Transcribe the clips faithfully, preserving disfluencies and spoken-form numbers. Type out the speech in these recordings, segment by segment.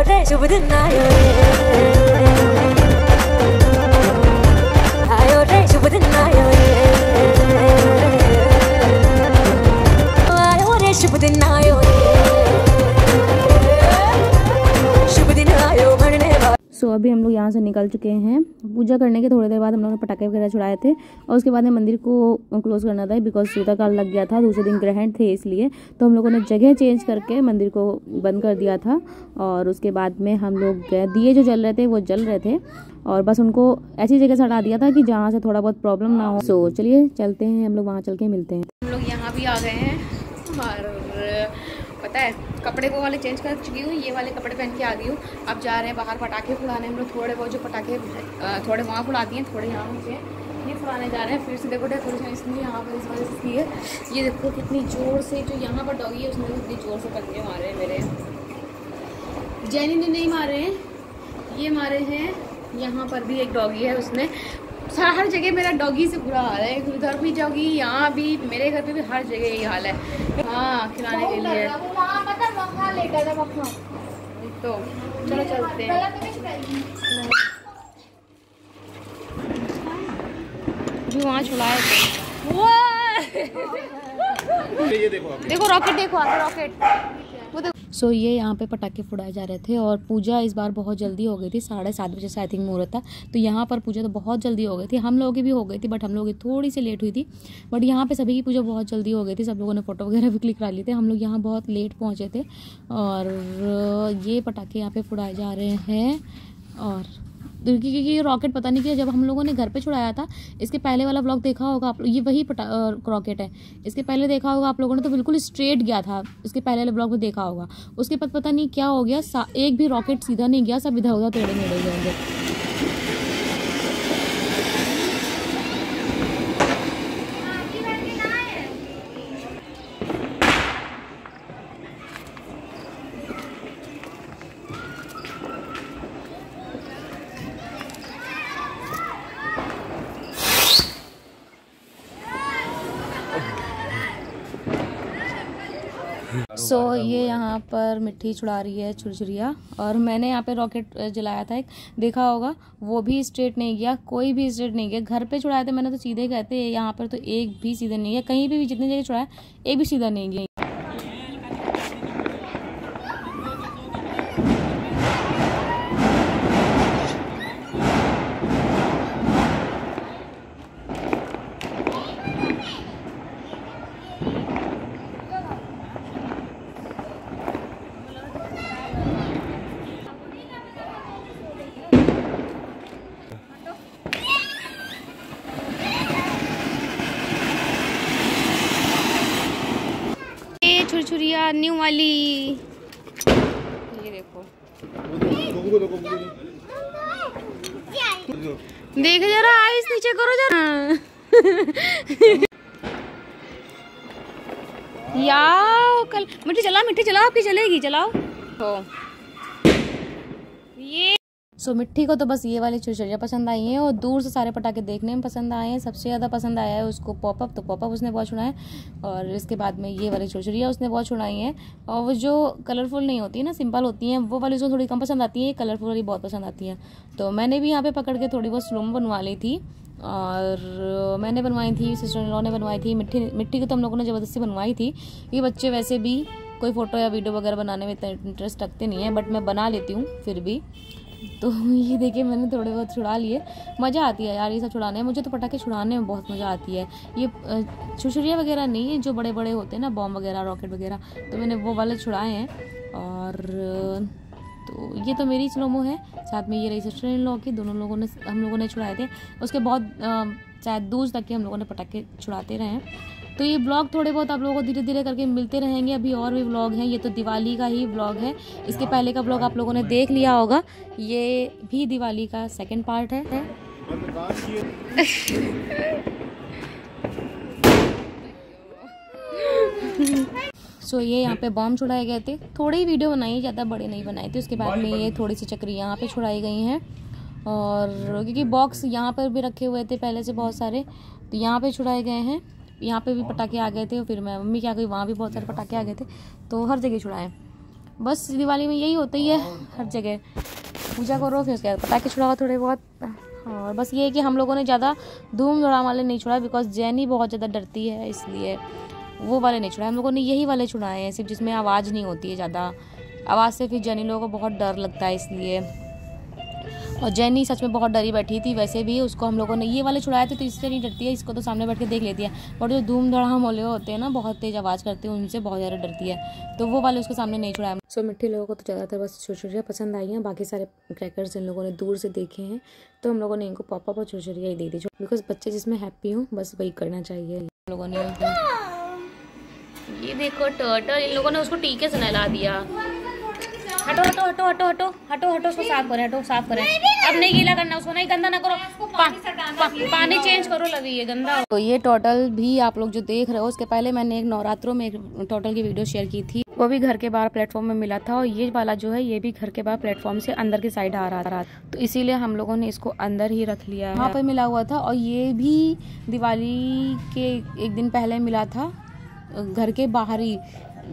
रे शुभ दिन आयो आयो रे शुभ दिन आयो आयो रे शुभ दिन आयो शुभ दिन आयो मरने वाला। सो so, अभी हम लोग यहाँ से निकल चुके हैं। पूजा करने के थोड़ी देर बाद हम लोगों ने पटाखे वगैरह छुड़ाए थे और उसके बाद में मंदिर को क्लोज करना था बिकॉज सूता काल लग गया था, दूसरे दिन ग्रहण थे, इसलिए तो हम लोगों ने जगह चेंज करके मंदिर को बंद कर दिया था। और उसके बाद में हम लोग दिए जो जल रहे थे वो जल रहे थे और बस उनको ऐसी जगह से हटा दिया था कि जहाँ से थोड़ा बहुत प्रॉब्लम ना हो। सो so, चलिए चलते हैं, हम लोग वहाँ चल के मिलते हैं। हम लोग यहाँ भी आ गए हैं और पता है कपड़े वो वाले चेंज कर चुकी हूँ, ये वाले कपड़े पहन के आ गई हूँ। अब जा रहे हैं बाहर पटाखे फुलाने। हम लोग थोड़े बहुत जो पटाखे थोड़े वहाँ फुलाती हैं, थोड़े यहाँ मुझे ये फुलाने जा रहे हैं। फिर से देखो डेकोरेशन इसलिए यहाँ पर इस वजह से की है। ये देखो कितनी ज़ोर से जो यहाँ पर डॉगी है उसने कितनी ज़ोर से पटके मारे हैं मेरे। जैनी ने नहीं मारे हैं, ये मारे हैं। यहाँ पर भी एक डॉगी है, उसने हर जगह मेरा डॉगी से बुरा हाल है। उधर भी डॉगी, यहाँ भी, मेरे घर पे भी हर जगह यही हाल है। हाँ खिलाने के लिए तो चलो चलते हैं। अभी वहाँ छुड़ाए थे ये देखो देखो रॉकेट, देखो आगे रॉकेट वो देखो। सो so, ये यहाँ पे पटाखे फुड़ाए जा रहे थे और पूजा इस बार बहुत जल्दी हो गई थी, साढ़े सात बजे से आई थिंक मुहूर्त था। तो यहाँ पर पूजा तो बहुत जल्दी हो गई थी, हम लोगों की भी हो गई थी बट हम लोगों की थोड़ी सी लेट हुई थी। बट यहाँ पे सभी की पूजा बहुत जल्दी हो गई थी, सब लोगों ने फोटो वगैरह भी क्लिक करा लिए थे। हम लोग यहाँ बहुत लेट पहुँचे थे और ये पटाखे यहाँ पे फुड़ाए जा रहे हैं। और क्योंकि ये रॉकेट पता नहीं क्या, जब हम लोगों ने घर पे छुड़ाया था, इसके पहले वाला ब्लॉग देखा होगा आप, ये वही रॉकेट है। इसके पहले देखा होगा आप लोगों ने तो बिल्कुल स्ट्रेट गया था, इसके पहले वाले ब्लॉग में देखा होगा। उसके बाद पता नहीं क्या हो गया, एक भी रॉकेट सीधा नहीं गया, सब इधर उधर टेढ़े मेढ़े गए। सो so, ये यहाँ पर मिट्टी छुड़ा रही है छुरछुरिया। और मैंने यहाँ पे रॉकेट जलाया था एक, देखा होगा, वो भी स्ट्रेट नहीं गया, कोई भी स्ट्रेट नहीं गया। घर पे छुड़ाए थे मैंने तो सीधे गए थे, यहाँ पर तो एक भी सीधा नहीं गया। कहीं पे भी जितनी जगह छुड़ाया एक भी सीधा नहीं गया। छुरछुरिया न्यू वाली, ये देखो देख जरा, आइस नीचे करो जरा याओ कल मिट्टी चलाओ, मिट्टी चलाओ, आपकी चलेगी, चलाओ तो ये। सो so, मिट्टी को तो बस ये वाली छुरछुरियाँ पसंद आई हैं और दूर से सारे पटाखे देखने में पसंद आए हैं। सबसे ज़्यादा पसंद आया है उसको पॉपअप, तो पॉपअप उसने बहुत छुड़ाए और इसके बाद में ये वाली छुरछुरियाँ उसने बहुत छुड़ाई हैं। और वो जो कलरफुल नहीं होती है ना, सिंपल होती हैं, वो वाली उसको थोड़ी कम पसंद आती है, कलरफुल वाली बहुत पसंद आती है। तो मैंने भी यहाँ पर पकड़ के थोड़ी बहुत स्लोम बनवा ली थी और मैंने बनवाई थी, सिस्टर इन लॉ ने बनवाई थी। मिट्टी मिट्टी को तो हम लोगों ने ज़बरदस्ती बनवाई थी। ये बच्चे वैसे भी कोई फ़ोटो या वीडियो वगैरह बनाने में इतना इंटरेस्ट रखते नहीं है, बट मैं बना लेती हूँ फिर भी। तो ये देखिए मैंने थोड़े बहुत छुड़ा लिए। मज़ा आती है यार ये सब छुड़ाने में, मुझे तो पटाखे छुड़ाने में बहुत मज़ा आती है। ये छुरछुरियाँ वगैरह नहीं है, जो बड़े बड़े होते हैं ना, बॉम्ब वगैरह, रॉकेट वगैरह, तो मैंने वो वाले छुड़ाए हैं। और तो ये तो मेरी स्लोमो है, साथ में ये रही सिस्टर इन लॉ की, दोनों लोगों ने हम लोगों ने छुड़ाए थे। उसके बहुत शायद दूर तक के हम लोगों ने पटाखे छुड़ाते रहे हैं। तो ये ब्लॉग थोड़े बहुत आप लोगों को धीरे धीरे करके मिलते रहेंगे। अभी और भी ब्लॉग हैं, ये तो दिवाली का ही ब्लॉग है। इसके पहले का ब्लॉग आप लोगों ने देख लिया होगा, ये भी दिवाली का सेकंड पार्ट है। सो so, ये यहाँ पे बॉम्ब छुड़ाए गए थे, थोड़ी ही वीडियो बनाई, ज़्यादा बड़े नहीं बनाए थे। उसके बाद में ये थोड़ी सी चक्रियाँ यहाँ पे छुड़ाई गई हैं और क्योंकि बॉक्स यहाँ पर भी रखे हुए थे पहले से बहुत सारे, तो यहाँ पे छुड़ाए गए हैं। यहाँ पे भी पटाखे आ गए थे, फिर मैं मम्मी क्या गई, वहाँ भी बहुत सारे पटाखे आ गए थे, तो हर जगह छुड़ाए। बस दिवाली में यही होता ही है हर जगह, पूजा करो फिर उसके बाद पटाखे छुड़ाओ थोड़े बहुत। और बस ये है कि हम लोगों ने ज़्यादा धूम धड़ाम वाले नहीं छुड़ाए, बिकॉज जैनी बहुत ज़्यादा डरती है, इसलिए वो वाले नहीं छुड़ाए। हम लोगों ने यही वाले छुड़ाए हैं सिर्फ, जिसमें आवाज़ नहीं होती है ज़्यादा। आवाज़ से फिर जैनी लोगों को बहुत डर लगता है इसलिए। और जैनी सच में बहुत डरी बैठी थी वैसे भी, उसको हम लोगों ने ये वाले छुड़ाए थे तो इससे नहीं डरती है, इसको तो सामने बैठ के देख लेती है। बट जो धूम धड़ाम वाले होते हैं ना, बहुत तेज़ आवाज़ करते हैं, उनसे बहुत ज़्यादा डरती है, तो वो वाले उसके सामने नहीं छुड़ाए। सो मिट्टी लोगों को तो ज़्यादातर बस छुरछुरियाँ पसंद आई हैं, बाकी सारे क्रैकर्स इन लोगों ने दूर से देखे हैं, तो हम लोगों ने इनको पॉप अप और छुरछुरियाँ ही दे दी, बिकॉज बच्चे जिसमें हैप्पी हों बस वही करना चाहिए। हम लोगों ने ये देखो टर्टल, इन लोगों ने उसको टीके से नहला दिया। हटो हटो हटो हटो हटो हटो हटो उसको साफ करें, हटो साफ करें। अब नहीं गीला करना उसको, नहीं गंदा ना करो, पा, पा, पानी चेंज करो, लवी ये गंदा। तो ये टोटल भी आप लोग जो देख रहे हो, उसके पहले मैंने एक नवरात्रों में एक टोटल की वीडियो शेयर की थी, वो भी घर के बाहर प्लेटफॉर्म में मिला था। और ये वाला जो है ये भी घर के बाहर प्लेटफॉर्म से अंदर की साइड आ रहा था, तो इसीलिए हम लोगों ने इसको अंदर ही रख लिया है। वहाँ पर मिला हुआ था, और ये भी दिवाली के एक दिन पहले मिला था, घर के बाहर ही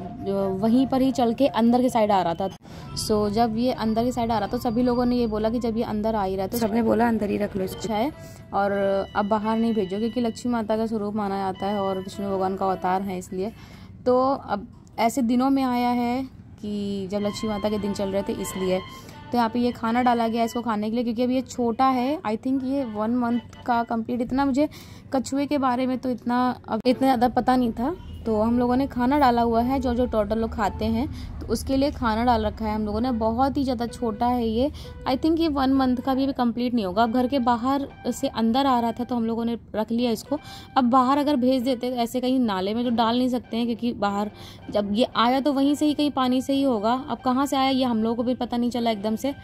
वहीं पर ही चल के अंदर की साइड आ रहा था। सो so, जब ये अंदर की साइड आ रहा था, सभी लोगों ने ये बोला कि जब ये अंदर आ ही रहा है तो सबने बोला अंदर ही रख लो इसको है, और अब बाहर नहीं भेजो, क्योंकि लक्ष्मी माता का स्वरूप माना जाता है और विष्णु भगवान का अवतार है, इसलिए। तो अब ऐसे दिनों में आया है कि जब लक्ष्मी माता के दिन चल रहे थे, इसलिए तो यहाँ पे ये खाना डाला गया है इसको खाने के लिए, क्योंकि अभी ये छोटा है। आई थिंक ये वन मंथ का कंप्लीट। इतना मुझे कछुए के बारे में तो इतना अब इतना ज़्यादा पता नहीं था, तो हम लोगों ने खाना डाला हुआ है, जो जो टोटल लोग खाते हैं तो उसके लिए खाना डाल रखा है हम लोगों ने। बहुत ही ज़्यादा छोटा है ये, आई थिंक ये वन मंथ का भी अभी कंप्लीट नहीं होगा। अब घर के बाहर से अंदर आ रहा था तो हम लोगों ने रख लिया इसको। अब बाहर अगर भेज देते तो ऐसे कहीं नाले में तो डाल नहीं सकते हैं, क्योंकि बाहर जब ये आया तो वहीं से ही कहीं पानी से ही होगा। अब कहाँ से आया ये हम लोगों को भी पता नहीं चला एकदम से,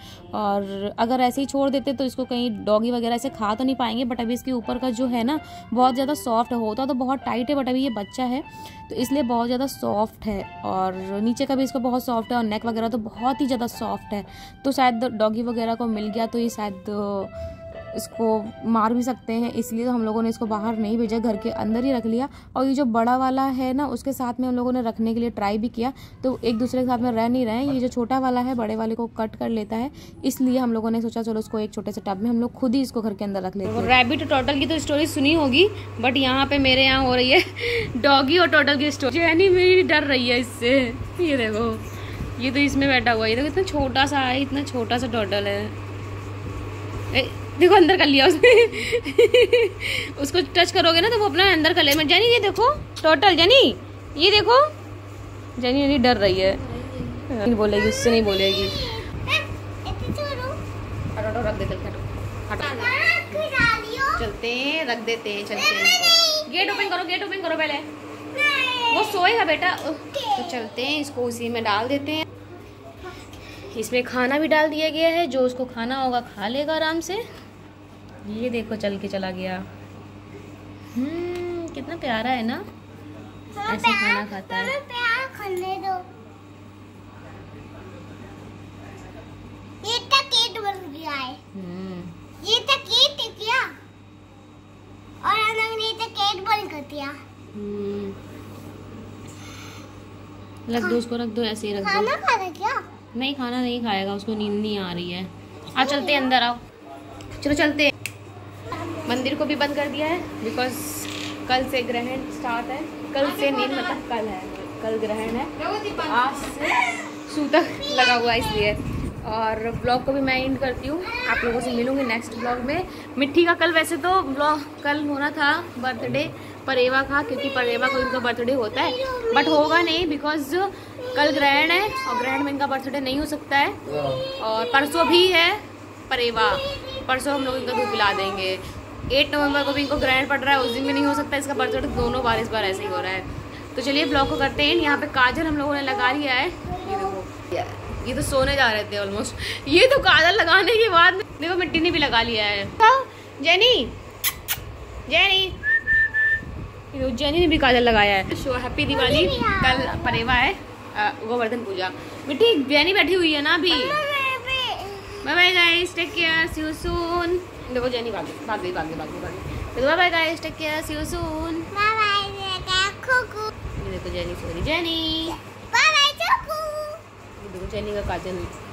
और अगर ऐसे ही छोड़ देते तो इसको कहीं डॉगी वगैरह ऐसे खा तो नहीं पाएंगे। बट अभी इसके ऊपर का जो है ना बहुत ज़्यादा सॉफ्ट होता तो बहुत टाइट है, बट अभी ये बच्चा है तो इसलिए बहुत ज़्यादा सॉफ्ट है, और नीचे का भी इसको बहुत सॉफ्ट है, और नेक वगैरह तो बहुत ही ज़्यादा सॉफ्ट है। तो शायद डॉगी वगैरह को मिल गया तो ये शायद इसको मार भी सकते हैं, इसलिए तो हम लोगों ने इसको बाहर नहीं भेजा, घर के अंदर ही रख लिया। और ये जो बड़ा वाला है ना उसके साथ में हम लोगों ने रखने के लिए ट्राई भी किया, तो एक दूसरे के साथ में रह नहीं रहे हैं। ये जो छोटा वाला है बड़े वाले को कट कर लेता है, इसलिए हम लोगों ने सोचा चलो उसको एक छोटे से टब में हम लोग खुद ही इसको घर के अंदर रख लेते हैं। रैबिट टोटल की तो स्टोरी सुनी होगी, बट यहाँ पे मेरे यहाँ हो रही है डॉगी और टोटल की स्टोरी। जैनी मेरी डर रही है इससे, ये देखो ये तो इसमें बैठा हुआ है, ये देखो इतना छोटा सा है, इतना छोटा सा टोटल है। ए, देखो अंदर कर लिया उसने उसको टच करोगे ना तो वो अपना अंदर कर ले। मैं जैनी ये देखो टोटल, जैनी ये देखो, जैनी जैनी डर रही है, नहीं बोलेगी, उससे नहीं बोलेगी। रख दे, चलते हैं, रख देते हैं, चलते हैं। गेट ओपन करो, गेट ओपन करो पहले, वो सोएगा बेटा। तो चलते हैं, इसको उसी में डाल देते हैं। इसमें खाना भी डाल दिया गया है, जो उसको खाना होगा खा लेगा आराम से। ये देखो चल के चला गया। हम्म कितना प्यारा है ना, ऐसे खाना खाता है। प्यार खाने दो। ये तक केट बन गया है। हम्म ये तक केट है क्या? और अलग ने तक केट बन कर दिया। हम्म रख दो उसको, रख दो, ऐसे ही रख दो। खाना खा रहा क्या? नहीं खाना नहीं खाएगा, उसको नींद नहीं आ रही है। आ चलते अंदर, आओ चलो चलते। मंदिर को भी बंद कर दिया है, बिकॉज कल से ग्रहण स्टार्ट है। कल से नहीं मतलब कल है, कल ग्रहण है, आज से सूतक लगा हुआ है इसलिए। और ब्लॉग को भी मैं एंड करती हूँ, आप लोगों से मिलूंगी नेक्स्ट ब्लॉग में। मिट्टी का कल वैसे तो ब्लॉग कल होना था बर्थडे परेवा का, क्योंकि परेवा को इनका बर्थडे होता है, बट होगा नहीं बिकॉज कल ग्रहण है और ग्रहण में इनका बर्थडे नहीं हो सकता है। और परसों भी है परेवा, परसों हम लोग इनका दूध पिला देंगे। एट नवंबर को भी इनको ग्रहण पड़ रहा है, उस दिन भी नहीं हो सकता इसका बर्थडे, दोनों बार इस बार ऐसे ही हो रहा है। तो चलिए ब्लॉग को करते हैं। यहाँ पे काजल हम लोगों ने लगा लिया है, ये देखो, ये तो सोने जा रहे थे ऑलमोस्ट। ये तो काजल लगाने के बाद देखो मिट्टी ने भी लगा लिया है। जेनी जेनी जेनी ने भी काजल लगाया है। So happy Diwali. कल परेवा है, गोवर्धन पूजा। मिट्टी जेनी बैठी हुई है ना अभी। Bye bye guys, take care, see you soon. देखो जेनी भाग गई भाग गई भाग गई भाग गई। Bye bye guys, take care, see you soon. Bye bye कुकू। ये देखो जेनी सो रही, जेनी बाय बाय कुकू। देखो जेनी का काजल